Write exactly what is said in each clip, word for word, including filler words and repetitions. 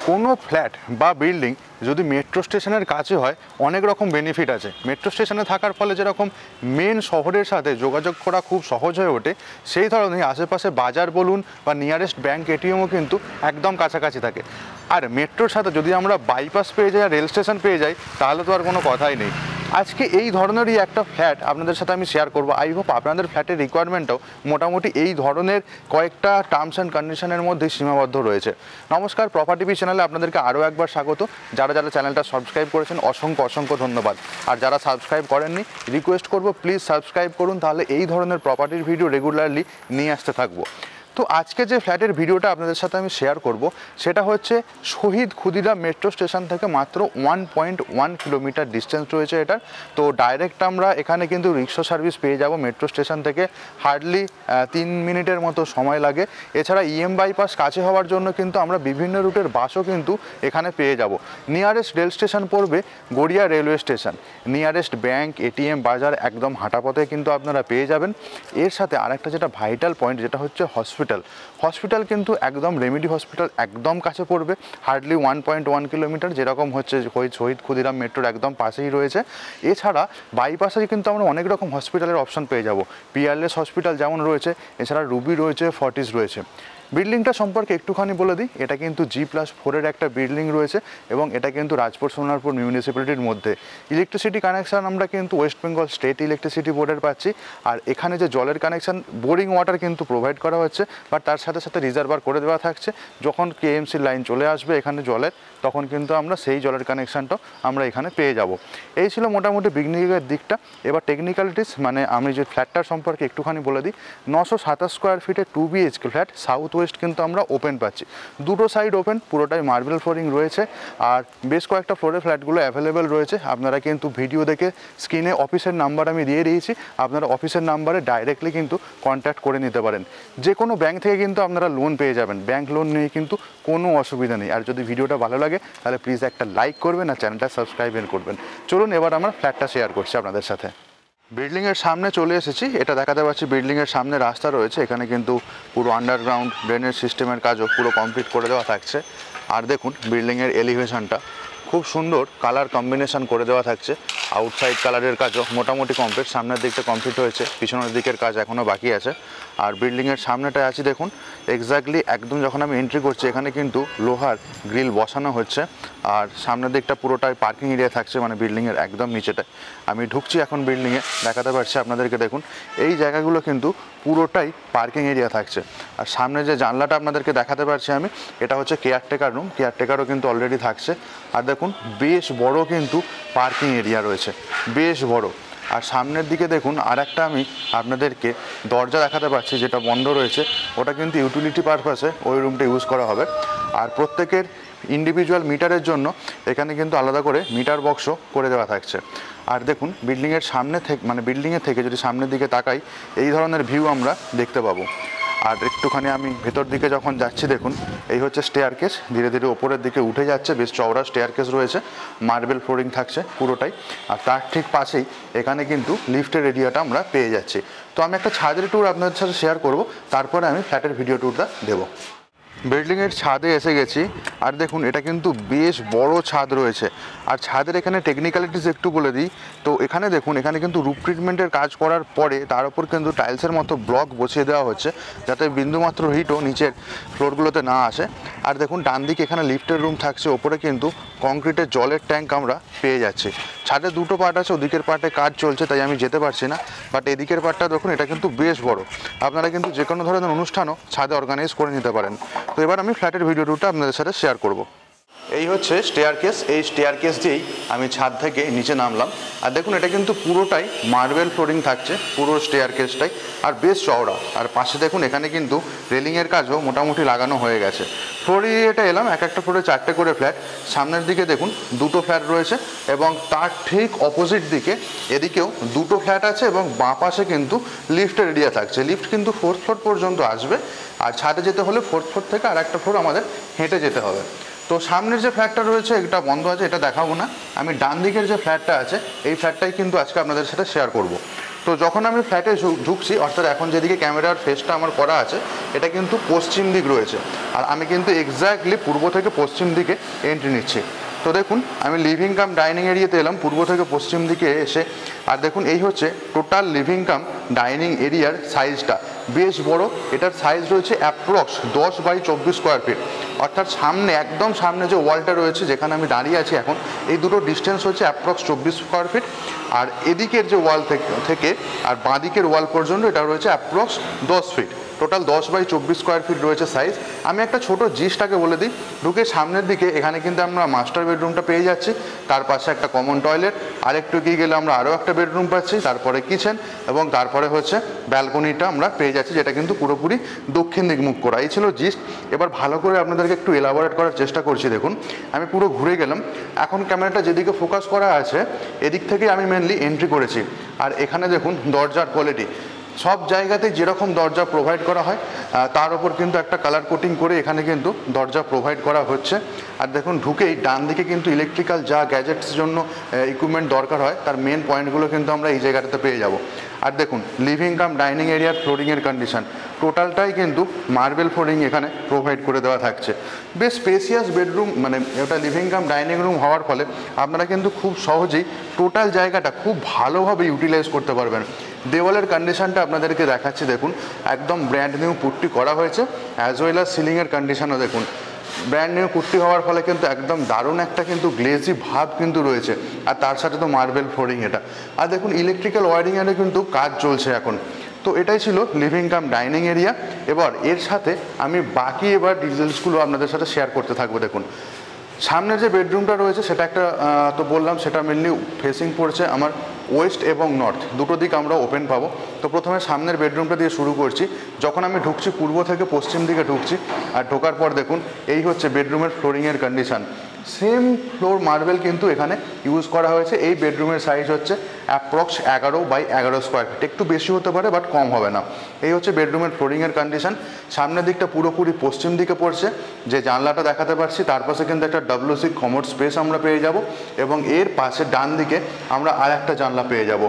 কোনো ফ্ল্যাট বা বিল্ডিং যদি মেট্রো স্টেশনের কাছে হয় অনেক রকম বেনিফিট আছে। মেট্রো স্টেশনে থাকার ফলে যেরকম মেন শহরের সাথে যোগাযোগ করা খুব সহজ হয়ে ওঠে, সেই ধরনের আশেপাশে বাজার বলুন বা নিয়ারেস্ট ব্যাংক এটিএমও কিন্তু একদম কাছাকাছি থাকে। আর মেট্রোর সাথে যদি আমরা বাইপাস পেয়ে যাই আর রেল স্টেশন পেয়ে যাই তাহলে তো আর কোনো কথাই নেই। আজকে এই ধরনেরই একটা ফ্ল্যাট আপনাদের সাথে আমি শেয়ার করবো। আই হোপ আপনাদের ফ্ল্যাটের রিকোয়ারমেন্টটাও মোটামুটি এই ধরনের কয়েকটা টার্মস অ্যান্ড কন্ডিশনের মধ্যে সীমাবদ্ধ রয়েছে। নমস্কার, প্রপার্টিবি চ্যানেলে আপনাদেরকে আরও একবার স্বাগত। যারা যারা চ্যানেলটা সাবস্ক্রাইব করেছেন অসংখ্য অসংখ্য ধন্যবাদ। আর যারা সাবস্ক্রাইব করেননি রিকোয়েস্ট করব প্লিজ সাবস্ক্রাইব করুন, তাহলে এই ধরনের প্রপার্টির ভিডিও রেগুলারলি নিয়ে আসতে থাকবো। তো আজকে যে ফ্ল্যাটের ভিডিওটা আপনাদের সাথে আমি শেয়ার করব সেটা হচ্ছে শহীদ ক্ষুদিরাম মেট্রো স্টেশন থেকে মাত্র one point one kilometre distance রয়েছে এটার। তো ডাইরেক্ট আমরা এখানে কিন্তু রিক্সা সার্ভিস পেয়ে যাব মেট্রো স্টেশন থেকে, হার্ডলি তিন মিনিটের মতো সময় লাগে। এছাড়া ইএম বাইপাস কাছে হওয়ার জন্য কিন্তু আমরা বিভিন্ন রুটের বাসও কিন্তু এখানে পেয়ে যাব। নিয়ারেস্ট রেল স্টেশন পড়বে Garia railway station, nearest bank ATM বাজার একদম হাঁটাপথে কিন্তু আপনারা পেয়ে যাবেন। এর সাথে আরেকটা যেটা ভাইটাল পয়েন্ট যেটা হচ্ছে হসপিটাল। হসপিটাল কিন্তু একদম রেমেডি হসপিটাল একদম কাছে পড়বে, hardly one point one kilometre, যেরকম হচ্ছে শহীদ ক্ষুদিরাম মেট্রোর একদম পাশেই রয়েছে। এছাড়া বাইপাসে কিন্তু আমরা অনেক রকম হসপিটালের অপশন পেয়ে যাব। পিয়ারলেস হসপিটাল যেমন রয়েছে, এছাড়া রুবি রয়েছে, ফর্টিস রয়েছে। বিল্ডিংটা সম্পর্কে একটুখানি বলে দিই, এটা কিন্তু জি প্লাস ফোরের একটা বিল্ডিং রয়েছে এবং এটা কিন্তু রাজপুর সোনারপুর মিউনিসিপ্যালিটির মধ্যে। ইলেকট্রিসিটি কানেকশান আমরা কিন্তু ওয়েস্ট বেঙ্গল স্টেট ইলেকট্রিসিটি বোর্ডের পাচ্ছি। আর এখানে যে জলের কানেকশান, বোরিং ওয়াটার কিন্তু প্রোভাইড করা হচ্ছে, বাট তার সাথে সাথে রিজার্ভার করে দেওয়া থাকছে। যখন কেএমসির লাইন চলে আসবে এখানে জলের, তখন কিন্তু আমরা সেই জলের কানেকশানটাও আমরা এখানে পেয়ে যাব। এই ছিল মোটামুটি বিগনিংয়ের দিকটা। এবার টেকনিক্যালিটিস মানে আমি যে ফ্ল্যাটটার সম্পর্কে একটুখানি বলে দিই। নশো সাতাশ স্কোয়ার ফিটে two BHK flat, south west কিন্তু আমরা ওপেন পাচ্ছি, দুটো সাইড ওপেন, পুরোটাই মার্বেল ফ্লোরিং রয়েছে। আর বেশ কয়েকটা ফ্লোরে ফ্ল্যাটগুলো অ্যাভেলেবেল রয়েছে। আপনারা কিন্তু ভিডিও দেখে স্ক্রিনে অফিসের নাম্বার আমি দিয়ে দিয়েছি, আপনারা অফিসের নাম্বারে ডাইরেক্টলি কিন্তু কন্ট্যাক্ট করে নিতে পারেন। যে কোনো ব্যাংক থেকে কিন্তু আপনারা লোন পেয়ে যাবেন, ব্যাংক লোন নিয়ে কিন্তু কোনো অসুবিধা নেই। আর যদি ভিডিওটা ভালো লাগে তাহলে প্লিজ একটা লাইক করবেন আর চ্যানেলটা সাবস্ক্রাইব করবেন। চলুন এবার আমরা ফ্ল্যাটটা শেয়ার করছি আপনাদের সাথে। বিল্ডিংয়ের সামনে চলে এসেছি, এটা দেখাতে পাচ্ছি বিল্ডিংয়ের সামনে রাস্তা রয়েছে। এখানে কিন্তু পুরো আন্ডারগ্রাউন্ড ড্রেনেজ সিস্টেমের কাজও পুরো কমপ্লিট করে দেওয়া থাকছে। আর দেখুন বিল্ডিংয়ের এলিভেশনটা খুব সুন্দর কালার কম্বিনেশন করে দেওয়া থাকছে। আউটসাইড কালারের কাজও মোটামুটি কমপ্লিট, সামনের দিকটা কমপ্লিট হয়েছে, পিছনের দিকের কাজ এখনও বাকি আছে। আর বিল্ডিংয়ের সামনেটায় আছি দেখুন, এক্স্যাক্টলি একদম যখন আমি এন্ট্রি করছি এখানে কিন্তু লোহার গ্রিল বসানো হচ্ছে। আর সামনের দিকটা পুরোটাই পার্কিং এরিয়া থাকছে, মানে বিল্ডিংয়ের একদম নিচেটায় আমি ঢুকছি এখন বিল্ডিংয়ে, দেখাতে পারছি আপনাদেরকে। দেখুন এই জায়গাগুলো কিন্তু পুরোটাই পার্কিং এরিয়া থাকছে। আর সামনে যে জানলাটা আপনাদেরকে দেখাতে পারছি আমি, এটা হচ্ছে কেয়ারটেকার রুম, কেয়ারটেকারও কিন্তু অলরেডি থাকছে। আর দেখুন বেশ বড় কিন্তু পার্কিং এরিয়া রয়েছে, বেশ বড়। আর সামনের দিকে দেখুন আর একটা আমি আপনাদেরকে দরজা দেখাতে পাচ্ছি যেটা বন্ধ রয়েছে, ওটা কিন্তু ইউটিলিটি পারপাসে ওই রুমটা ইউজ করা হবে। আর প্রত্যেকের ইন্ডিভিজুয়াল মিটারের জন্য এখানে কিন্তু আলাদা করে মিটার বক্সও করে দেওয়া থাকছে। আর দেখুন বিল্ডিংয়ের সামনে থেকে মানে বিল্ডিংয়ের থেকে যদি সামনের দিকে তাকাই এই ধরনের ভিউ আমরা দেখতে পাবো। আর একটুখানি আমি ভেতর দিকে যখন যাচ্ছি দেখুন এই হচ্ছে স্টেয়ার কেস, ধীরে ধীরে ওপরের দিকে উঠে যাচ্ছে, বেশ চওড়া স্টেয়ার কেস রয়েছে, মার্বেল ফ্লোরিং থাকছে পুরোটাই। আর তার ঠিক পাশেই এখানে কিন্তু লিফটের এরিয়াটা আমরা পেয়ে যাচ্ছি। তো আমি একটা ছাদের ট্যুর আপনাদের সাথে শেয়ার করব, তারপরে আমি ফ্ল্যাটের ভিডিও ট্যুরটা দেবো। বিল্ডিংয়ের ছাদে এসে গেছি, আর দেখুন এটা কিন্তু বেশ বড় ছাদ রয়েছে। আর ছাদের এখানে টেকনিক্যালিটিস একটু বলে দিই, তো এখানে দেখুন এখানে কিন্তু রুফ ট্রিটমেন্টের কাজ করার পরে তার উপর কিন্তু টাইলসের মতো ব্লক বসিয়ে দেওয়া হচ্ছে, যাতে বিন্দুমাত্র হিটও নিচের ফ্লোরগুলোতে না আসে। আর দেখুন ডান দিকে এখানে লিফটের রুম থাকছে, ওপরে কিন্তু কংক্রিটের জলের ট্যাঙ্ক আমরা পেয়ে যাচ্ছি। ছাদে দুটো পার্ট আছে, ওদিকের পার্টে কাজ চলছে তাই আমি যেতে পারছি না, বাট এদিকের পার্টটা দেখুন এটা কিন্তু বেশ বড়। আপনারা কিন্তু যে কোনো ধরনের অনুষ্ঠানও ছাদে অর্গানাইজ করে নিতে পারেন। তো এবার আমি ফ্ল্যাটের ভিডিও টুরটা আপনাদের সাথে শেয়ার করব। এই হচ্ছে স্টেয়ার কেস, এই স্টেয়ার কেস দিয়েই আমি ছাদ থেকে নিচে নামলাম। আর দেখুন এটা কিন্তু পুরোটাই মার্বেল ফ্লোরিং থাকছে, পুরো স্টেয়ার কেসটাই, আর বেশ চওড়া। আর পাশে দেখুন এখানে কিন্তু রেলিংয়ের কাজও মোটামুটি লাগানো হয়ে গেছে। ফ্লোর এরিয়াটা এলাম, এক একটা ফ্লোরে চারটে করে ফ্ল্যাট। সামনের দিকে দেখুন দুটো ফ্ল্যাট রয়েছে এবং তার ঠিক অপোজিট দিকে এদিকেও দুটো ফ্ল্যাট আছে এবং বাঁ পাশে কিন্তু লিফটের এরিয়া থাকছে। লিফট কিন্তু ফোর্থ ফ্লোর পর্যন্ত আসবে, আর ছাদে যেতে হলে ফোর্থ ফ্লোর থেকে আর একটা ফ্লোর আমাদের হেঁটে যেতে হবে। তো সামনের যে ফ্ল্যাটটা রয়েছে এটা বন্ধ আছে, এটা দেখাবো না। আমি ডান দিকের যে ফ্ল্যাটটা আছে এই ফ্ল্যাটটাই কিন্তু আজকে আপনাদের সাথে শেয়ার করব। তো যখন আমি ফ্ল্যাটে ঢুকছি, অর্থাৎ এখন যেদিকে ক্যামেরার ফেসটা আমার করা আছে এটা কিন্তু পশ্চিম দিক রয়েছে, আর আমি কিন্তু এক্স্যাক্টলি পূর্ব থেকে পশ্চিম দিকে এন্ট্রি নিচ্ছি। তো দেখুন আমি লিভিং কাম ডাইনিং এরিয়াতে এলাম পূর্ব থেকে পশ্চিম দিকে এসে, আর দেখুন এই হচ্ছে টোটাল লিভিং কাম ডাইনিং এরিয়ার সাইজটা বেশ বড়। এটার সাইজ রয়েছে অ্যাপ্রক্স দশ বাই চব্বিশ স্কোয়ার ফিট, অর্থাৎ সামনে একদম সামনে যে ওয়ালটা রয়েছে যেখানে আমি দাঁড়িয়ে আছি এখন, এই দুটো ডিস্টেন্স হচ্ছে অ্যাপ্রক্স চব্বিশ স্কোয়ার ফিট, আর এদিকের যে ওয়াল থেকে আর বাঁদিকের ওয়াল পর্যন্ত এটা রয়েছে অ্যাপ্রক্স দশ ফিট। টোটাল দশ বাই চব্বিশ স্কোয়ার ফিট রয়েছে সাইজ। আমি একটা ছোট জিসটাকে বলে দিই, ঢুকে সামনের দিকে এখানে কিন্তু আমরা মাস্টার বেডরুমটা পেয়ে যাচ্ছি, তার পাশে একটা কমন টয়লেট, আর একটু এগিয়ে গেলে আমরা আরও একটা বেডরুম পাচ্ছি, তারপরে কিচেন, এবং তারপরে হচ্ছে ব্যালকনিটা আমরা পেয়ে যাচ্ছি, যেটা কিন্তু পুরোপুরি দক্ষিণ দিক মুখ করা। এই ছিল জিস্ট। এবার ভালো করে আপনাদেরকে একটু এলাবোরেট করার চেষ্টা করছি। দেখুন আমি পুরো ঘুরে গেলাম, এখন ক্যামেরাটা যেদিকে ফোকাস করা আছে এদিক থেকে আমি মেনলি এন্ট্রি করেছি, আর এখানে দেখুন দরজার কোয়ালিটি সব জায়গাতে যেরকম দরজা প্রোভাইড করা হয় তার ওপর কিন্তু একটা কালার কোটিং করে এখানে কিন্তু দরজা প্রোভাইড করা হচ্ছে। আর দেখুন ঢুকেই ডান দিকে কিন্তু ইলেকট্রিক্যাল যা গ্যাজেটস জন্য ইকুইপমেন্ট দরকার হয় তার মেন পয়েন্টগুলো কিন্তু আমরা এই জায়গাটাতে পেয়ে যাব। আর দেখুন লিভিং কাম ডাইনিং এরিয়ার ফ্লোরিংয়ের কন্ডিশন টোটালটাই কিন্তু মার্বেল ফ্লোরিং এখানে প্রোভাইড করে দেওয়া থাকছে। বেশ স্পেসিয়াস বেডরুম, মানে ওটা লিভিং কাম ডাইনিং রুম হওয়ার ফলে আপনারা কিন্তু খুব সহজেই টোটাল জায়গাটা খুব ভালোভাবে ইউটিলাইজ করতে পারবেন। দেওয়ালের কন্ডিশনটা আপনাদেরকে দেখাচ্ছি, দেখুন একদম ব্র্যান্ড নিউ পুট্টি করা হয়েছে, অ্যাজ ওয়েল অ্যাজ সিলিংয়ের কন্ডিশনও দেখুন ব্র্যান্ড নিউ পুট্টি হওয়ার ফলে কিন্তু একদম দারুণ একটা কিন্তু গ্লেজি ভাব কিন্তু রয়েছে, আর তার সাথে তো মার্বেল ফ্লোরিং এটা। আর দেখুন ইলেকট্রিক্যাল ওয়ারিংয়েরও কিন্তু কাজ চলছে এখন। তো এটাই ছিল লিভিং কাম ডাইনিং এরিয়া। এবার এর সাথে আমি বাকি এবার ডিটেলসগুলো আপনাদের সাথে শেয়ার করতে থাকবো। দেখুন সামনের যে বেডরুমটা রয়েছে সেটা একটা তো বললাম সেটা মেনলি ফেসিং পড়ছে আমার ওয়েস্ট এবং নর্থ, দুটো দিক আমরা ওপেন পাবো। তো প্রথমে সামনের বেডরুমটা দিয়ে শুরু করছি। যখন আমি ঢুকছি পূর্ব থেকে পশ্চিম দিকে ঢুকছি, আর ঢোকার পর দেখুন এই হচ্ছে বেডরুমের ফ্লোরিংয়ের কন্ডিশন। সেম ফ্লোর মার্বেল কিন্তু এখানে ইউজ করা হয়েছে। এই বেডরুমের সাইজ হচ্ছে অ্যাপ্রক্স এগারো বাই এগারো স্কোয়ার ফিট, একটু বেশি হতে পারে বাট কম হবে না। এই হচ্ছে বেডরুমের ফ্লোরিংয়ের কন্ডিশন। সামনের দিকটা পুরোপুরি পশ্চিম দিকে পড়ছে, যে জানলাটা দেখাতে পারছি তার পাশে কিন্তু একটা ডব্লিউসি কমোড স্পেস আমরা পেয়ে যাব, এবং এর পাশে ডান দিকে আমরা আর একটা জানলা পেয়ে যাব।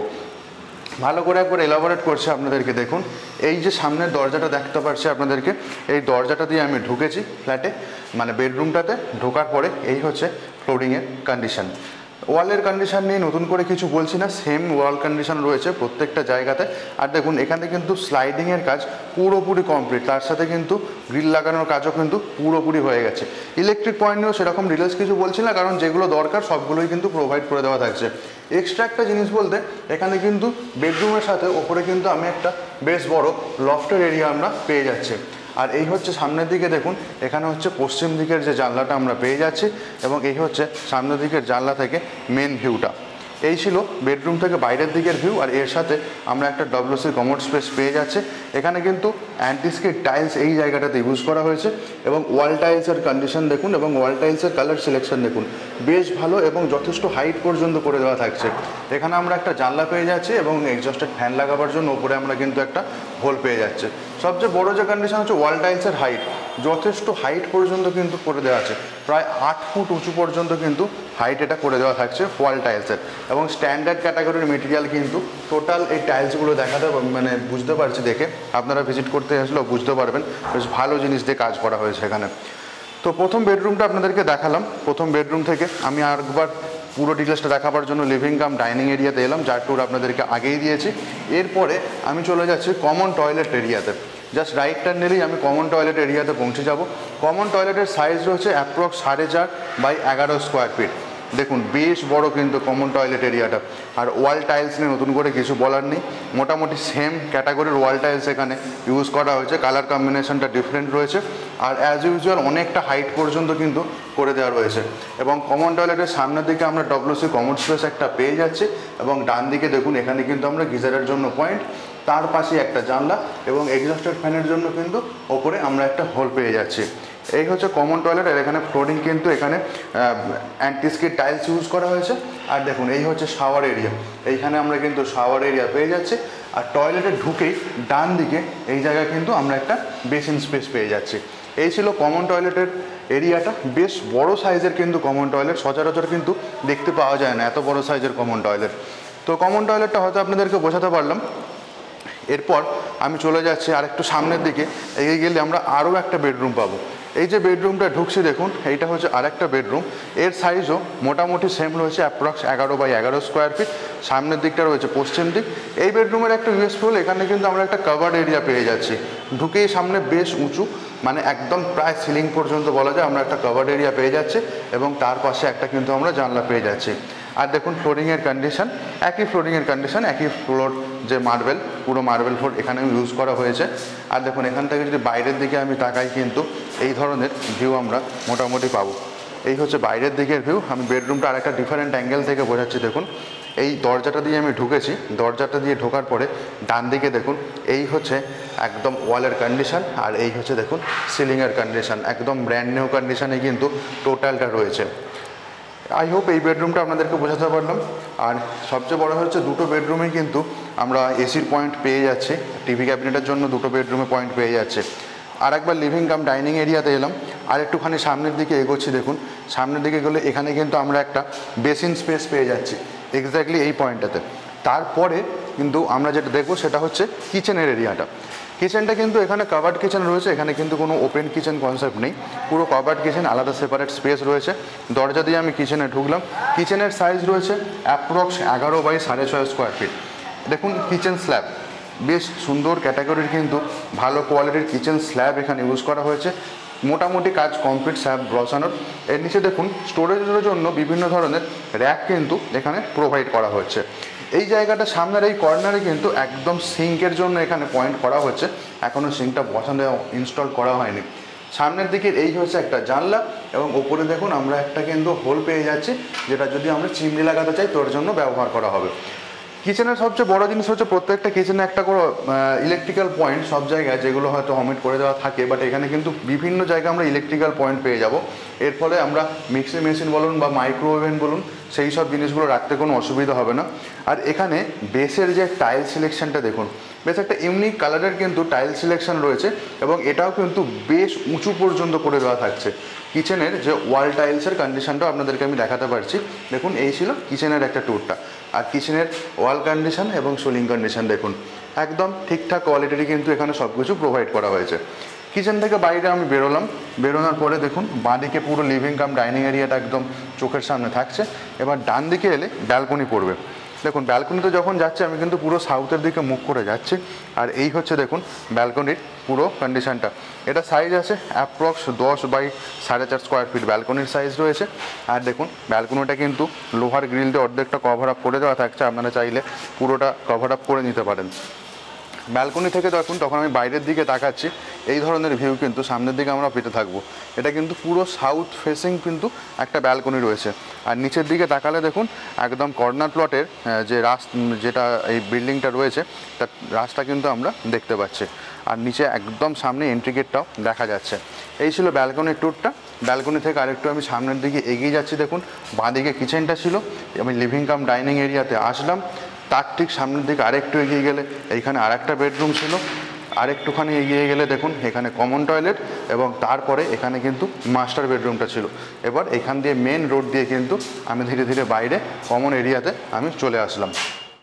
ভালো করে একবার এলাবোরেট করছে আপনাদেরকে। দেখুন এই যে সামনের দরজাটা দেখতে পাচ্ছি আপনাদেরকে, এই দরজাটা দিয়ে আমি ঢুকেছি ফ্ল্যাটে, মানে বেডরুমটাতে। ঢোকার পরে এই হচ্ছে ফ্লোরিংয়ের কন্ডিশন। ওয়ালের কন্ডিশন নিয়ে নতুন করে কিছু বলছি না, সেম ওয়াল কন্ডিশন রয়েছে প্রত্যেকটা জায়গাতে। আর দেখুন এখানে কিন্তু স্লাইডিংয়ের কাজ পুরোপুরি কমপ্লিট, তার সাথে কিন্তু গ্রিল লাগানোর কাজও কিন্তু পুরোপুরি হয়ে গেছে। ইলেকট্রিক পয়েন্ট নিয়েও সেরকম ডিটেলস কিছু বলছি না, কারণ যেগুলো দরকার সবগুলোই কিন্তু প্রোভাইড করে দেওয়া থাকছে। এক্সট্রা একটা জিনিস বলতে এখানে কিন্তু বেডরুমের সাথে ওপরে কিন্তু আমি একটা বেশ বড় লফটের এরিয়া আমরা পেয়ে যাচ্ছি। আর এই হচ্ছে সামনের দিকে দেখুন, এখানে হচ্ছে পশ্চিম দিকের যে জানলাটা আমরা পেয়ে যাচ্ছি, এবং এই হচ্ছে সামনের দিকের জানলা থেকে মেন ভিউটা। এই ছিল বেডরুম থেকে বাইরের দিকের ভিউ। আর এর সাথে আমরা একটা ডব্লিউসি কমোড স্পেস পেয়ে যাচ্ছে। এখানে কিন্তু অ্যান্টিস্কিড টাইলস এই জায়গাটাতে ইউজ করা হয়েছে, এবং ওয়াল টাইলসের কন্ডিশন দেখুন, এবং ওয়াল টাইলসের কালার সিলেকশন দেখুন বেশ ভালো, এবং যথেষ্ট হাইট পর্যন্ত করে দেওয়া থাকছে। এখানে আমরা একটা জানলা পেয়ে যাচ্ছি, এবং এক্সস্টেড ফ্যান লাগাবার জন্য উপরে আমরা কিন্তু একটা হোল পেয়ে যাচ্ছে। সবচেয়ে বড় যে কন্ডিশন হচ্ছে ওয়াল টাইলসের হাইট, যথেষ্ট হাইট পর্যন্ত কিন্তু করে দেওয়া আছে, প্রায় আট ফুট উঁচু পর্যন্ত কিন্তু হাইট এটা করে দেওয়া থাকছে ওয়াল টাইলসের। এবং স্ট্যান্ডার্ড ক্যাটাগরির মেটেরিয়াল কিন্তু টোটাল এই টাইলসগুলো দেখাতে মানে বুঝতে পারছি, দেখে আপনারা ভিজিট করতে আসলেও বুঝতে পারবেন বেশ ভালো জিনিস দিয়ে কাজ করা হয়েছে এখানে। তো প্রথম বেডরুমটা আপনাদেরকে দেখালাম। প্রথম বেডরুম থেকে আমি আরেকবার পুরো ডিটেলসটা দেখাবার জন্য লিভিং কাম ডাইনিং এরিয়াতে এলাম, যার ট্যুর আপনাদেরকে আগেই দিয়েছি। এরপরে আমি চলে যাচ্ছি কমন টয়লেট এরিয়াতে। জাস্ট রাইট টার্ন নিলেই আমি কমন টয়লেট এরিয়াতে পৌঁছে যাব। কমন টয়লেটের সাইজ রয়েছে অ্যাপ্রক্স সাড়ে চার বাই এগারো স্কোয়ার ফিট। দেখুন বেশ বড় কিন্তু কমন টয়লেট এরিয়াটা। আর ওয়াল টাইলস নিয়ে নতুন করে কিছু বলার নেই, মোটামুটি সেম ক্যাটাগরির ওয়াল টাইলস এখানে ইউজ করা হয়েছে, কালার কম্বিনেশনটা ডিফারেন্ট রয়েছে। আর অ্যাজ ইউজুয়াল অনেকটা হাইট পর্যন্ত কিন্তু করে দেওয়া রয়েছে। এবং কমন টয়লেটের সামনের দিকে আমরা ডব্লিউসি কমোড স্পেস একটা পেয়ে যাচ্ছি, এবং ডান দিকে দেখুন এখানে কিন্তু আমরা গিজারের জন্য পয়েন্ট, তার পাশে একটা জানলা, এবং এক্সস্টেড ফ্যানের জন্য কিন্তু ওপরে আমরা একটা হোল পেয়ে যাচ্ছি। এই হচ্ছে কমন টয়লেট। আর এখানে ফ্লোরিং কিন্তু এখানে অ্যান্টিস্কিড টাইলস ইউজ করা হয়েছে। আর দেখুন এই হচ্ছে শাওয়ার এরিয়া, এইখানে আমরা কিন্তু শাওয়ার এরিয়া পেয়ে যাচ্ছি। আর টয়লেটে ঢুকেই ডান দিকে এই জায়গায় কিন্তু আমরা একটা বেসিন স্পেস পেয়ে যাচ্ছি। এই ছিল কমন টয়লেটের এরিয়াটা। বেশ বড় সাইজের কিন্তু কমন টয়লেট, সচরাচর কিন্তু দেখতে পাওয়া যায় না এত বড় সাইজের কমন টয়লেট। তো কমন টয়লেটটা হয়তো আপনাদেরকে বোঝাতে পারলাম। এরপর আমি চলে যাচ্ছি আর একটু সামনের দিকে, এগিয়ে গেলে আমরা আরও একটা বেডরুম পাবো। এই যে বেডরুমটা ঢুকছি দেখুন, এইটা হচ্ছে আরেকটা বেডরুম। এর সাইজও মোটামুটি সেম রয়েছে, অ্যাপ্রক্স এগারো বাই এগারো স্কোয়ার ফিট। সামনের দিকটা রয়েছে পশ্চিম দিক। এই বেডরুমের একটা ইউএসপি হল এখানে কিন্তু আমরা একটা কভার্ড এরিয়া পেয়ে যাচ্ছি। ঢুকেই সামনে বেশ উঁচু, মানে একদম প্রায় সিলিং পর্যন্ত বলা যায় আমরা একটা কভার্ড এরিয়া পেয়ে যাচ্ছি, এবং তার পাশে একটা কিন্তু আমরা জানলা পেয়ে যাচ্ছি। আর দেখুন ফ্লোরিংয়ের কন্ডিশন, একই ফ্লোরিংয়ের কন্ডিশন, একই ফ্লোর যে মার্বেল, পুরো মার্বেল ফ্লোর এখানে ইউজ করা হয়েছে। আর দেখুন এখান থেকে যদি বাইরের দিকে আমি তাকাই কিন্তু এই ধরনের ভিউ আমরা মোটামুটি পাবো। এই হচ্ছে বাইরের দিকের ভিউ। আমি বেডরুমটা আর একটা ডিফারেন্ট অ্যাঙ্গেল থেকে বোঝাচ্ছি। দেখুন এই দরজাটা দিয়ে আমি ঢুকেছি, দরজাটা দিয়ে ঢোকার পরে ডান দিকে দেখুন এই হচ্ছে একদম ওয়ালের কন্ডিশন, আর এই হচ্ছে দেখুন সিলিংয়ের কন্ডিশন, একদম ব্র্যান্ড নিউ কন্ডিশনে কিন্তু টোটালটা রয়েছে। আই হোপ এই বেডরুমটা আপনাদেরকে বোঝাতে পারলাম। আর সবচেয়ে বড় হচ্ছে দুটো বেডরুমে কিন্তু আমরা এসির পয়েন্ট পেয়ে যাচ্ছি, টিভি ক্যাবিনেটের জন্য দুটো বেডরুমে পয়েন্ট পেয়ে যাচ্ছে। আর একবার লিভিং কাম ডাইনিং এরিয়াতে এলাম, আর একটুখানি সামনের দিকে এগোচ্ছি। দেখুন সামনের দিকে গেলে এখানে কিন্তু আমরা একটা বেসিন স্পেস পেয়ে যাচ্ছি এক্স্যাক্টলি এই পয়েন্টটাতে। তারপরে কিন্তু আমরা যেটা দেখবো সেটা হচ্ছে কিচেনের এরিয়াটা। কিচেনটা কিন্তু এখানে কাভার্ড কিচেন রয়েছে, এখানে কিন্তু কোনো ওপেন কিচেন কনসেপ্ট নেই, পুরো কাভার্ড কিচেন, আলাদা সেপারেট স্পেস রয়েছে। দরজা দিয়ে আমি কিচেনে ঢুকলাম। কিচেনের সাইজ রয়েছে অ্যাপ্রক্স এগারো বাই সাড়ে ছয় স্কোয়ার ফিট। দেখুন কিচেন স্ল্যাব বেশ সুন্দর ক্যাটাগরির, কিন্তু ভালো কোয়ালিটির কিচেন স্ল্যাব এখানে ইউজ করা হয়েছে। মোটামুটি কাজ কমপ্লিট স্ল্যাব বসানোর। এর নিচে দেখুন স্টোরেজের জন্য বিভিন্ন ধরনের র্যাক কিন্তু এখানে প্রোভাইড করা হচ্ছে। এই জায়গাটা সামনের এই কর্নারে কিন্তু একদম সিঙ্কের জন্য এখানে পয়েন্ট করা হচ্ছে, এখনও সিঙ্কটা বসানো ইনস্টল করা হয়নি। সামনের দিকের এই হচ্ছে একটা জানলা, এবং ওপরে দেখুন আমরা একটা কিন্তু হোল পেয়ে যাচ্ছি, যেটা যদি আমরা চিমনি লাগাতে চাই তোর জন্য ব্যবহার করা হবে। কিচেনের সবচেয়ে বড় জিনিস হচ্ছে প্রত্যেকটা কিচেনে একটা করে ইলেকট্রিক্যাল পয়েন্ট সব জায়গায়, যেগুলো হয়তো অমিট করে দেওয়া থাকে, বাট এখানে কিন্তু বিভিন্ন জায়গায় আমরা ইলেকট্রিক্যাল পয়েন্ট পেয়ে যাব। এর ফলে আমরা মিক্সি মেশিন বলুন বা মাইক্রোওভেন বলুন সেই সব জিনিসগুলো রাখতে কোনো অসুবিধা হবে না। আর এখানে বেসের যে টাইল সিলেকশনটা দেখুন, বেশ একটা ইউনিক কালারের কিন্তু টাইল সিলেকশন রয়েছে, এবং এটাও কিন্তু বেশ উঁচু পর্যন্ত করে দেওয়া থাকছে। কিচেনের যে ওয়াল টাইলসের কন্ডিশনটাও আপনাদেরকে আমি দেখাতে পারছি। দেখুন এই ছিল কিচেনের একটা ট্যুরটা। আর কিচেনের ওয়াল কন্ডিশন এবং সোলিং কন্ডিশন দেখুন একদম ঠিকঠাক কোয়ালিটির কিন্তু এখানে সব কিছু প্রোভাইড করা হয়েছে। কিচেন থেকে বাইরে আমি বেরোলাম, বেরোনোর পরে দেখুন বাঁদিকে পুরো লিভিং কাম ডাইনিং এরিয়াটা একদম চোখের সামনে থাকছে। এবার ডান দিকে এলে ব্যালকনি পড়বে। দেখুন ব্যালকনিতে যখন যাচ্ছি আমি কিন্তু পুরো সাউথের দিকে মুখ করে যাচ্ছি। আর এই হচ্ছে দেখুন ব্যালকনির পুরো কন্ডিশনটা। এটা সাইজ আছে অ্যাপ্রক্স দশ বাই সাড়ে চার স্কোয়ার ফিট ব্যালকনির সাইজ রয়েছে। আর দেখুন ব্যালকনিটা কিন্তু লোহার গ্রিল দিয়ে অর্ধেকটা কভার আপ করে দেওয়া থাকছে, আপনারা চাইলে পুরোটা কভার আপ করে নিতে পারেন। ব্যালকনি থেকে দেখুন তখন আমি বাইরের দিকে তাকাচ্ছি, এই ধরনের ভিউ কিন্তু সামনের দিকে আমরা পেতে থাকবো। এটা কিন্তু পুরো সাউথ ফেসিং কিন্তু একটা ব্যালকনি রয়েছে। আর নিচের দিকে তাকালে দেখুন একদম কর্নার প্লটের যে রাস যেটা এই বিল্ডিংটা রয়েছে তার রাস্তা কিন্তু আমরা দেখতে পাচ্ছি। আর নিচে একদম সামনে এন্ট্রি গেটটাও দেখা যাচ্ছে। এই ছিল ব্যালকনির ট্যুরটা। ব্যালকনি থেকে আরেকটু আমি সামনের দিকে এগিয়ে যাচ্ছি। দেখুন বাঁদিকে কিচেনটা ছিল, আমি লিভিং কাম ডাইনিং এরিয়াতে আসলাম। তার ঠিক সামনের দিকে আরেকটু এগিয়ে গেলে এইখানে আরেকটা বেডরুম ছিল। আরেকটুখানি এগিয়ে গেলে দেখুন এখানে কমন টয়লেট, এবং তারপরে এখানে কিন্তু মাস্টার বেডরুমটা ছিল। এবার এখান দিয়ে মেন রোড দিয়ে কিন্তু আমি ধীরে ধীরে বাইরে কমন এরিয়াতে আমি চলে আসলাম।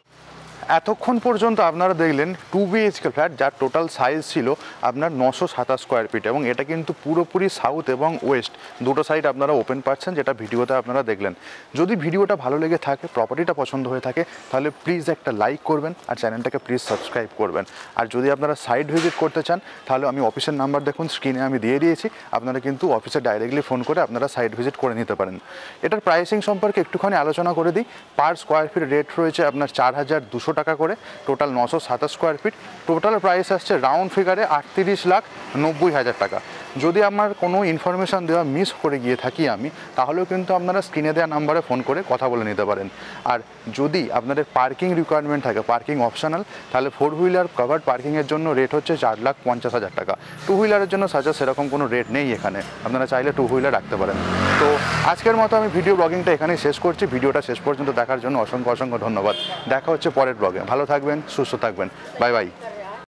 এতক্ষণ পর্যন্ত আপনারা দেখলেন টু বিএইচকে ফ্ল্যাট, যার টোটাল সাইজ ছিল আপনার নশো সাতাশ স্কোয়ার ফিট, এবং এটা কিন্তু পুরোপুরি সাউথ এবং ওয়েস্ট দুটো সাইড আপনারা ওপেন পাচ্ছেন, যেটা ভিডিওতে আপনারা দেখলেন। যদি ভিডিওটা ভালো লেগে থাকে, প্রপার্টিটা পছন্দ হয়ে থাকে, তাহলে প্লিজ একটা লাইক করবেন আর চ্যানেলটাকে প্লিজ সাবস্ক্রাইব করবেন। আর যদি আপনারা সাইট ভিজিট করতে চান তাহলে আমি অফিসের নাম্বার দেখুন স্ক্রিনে আমি দিয়ে দিয়েছি, আপনারা কিন্তু অফিসে ডাইরেক্টলি ফোন করে আপনারা সাইট ভিজিট করে নিতে পারেন। এটার প্রাইসিং সম্পর্কে একটুখানি আলোচনা করে দিই। পার স্কোয়ার ফিট রেট রয়েছে আপনার চার হাজার দুশো টাকা করে, টোটাল নশো সাতাশ স্কোয়ার ফিট। টোটাল প্রাইস আসছে রাউন্ড ফিগারে আটত্রিশ লাখ নব্বই হাজার টাকা। যদি আমার কোনো ইনফরমেশান দেওয়া মিস করে গিয়ে থাকি আমি, তাহলেও কিন্তু আপনারা স্ক্রিনে দেওয়া নাম্বারে ফোন করে কথা বলে নিতে পারেন। আর যদি আপনাদের পার্কিং রিকোয়ারমেন্ট থাকে, পার্কিং অপশনাল, তাহলে ফোর হুইলার কভার্ড পার্কিংয়ের জন্য রেট হচ্ছে চার লাখ পঞ্চাশ হাজার টাকা। টু হুইলারের জন্য সাজা সেরকম কোনো রেট নেই এখানে, আপনারা চাইলে টু হুইলার রাখতে পারেন। তো আজকের মতো আমি ভিডিও ব্লগিংটা এখানেই শেষ করছি। ভিডিওটা শেষ পর্যন্ত দেখার জন্য অসংখ্য অসংখ্য ধন্যবাদ। দেখা হচ্ছে পরের ব্লগে। ভালো থাকবেন, সুস্থ থাকবেন। Bye by.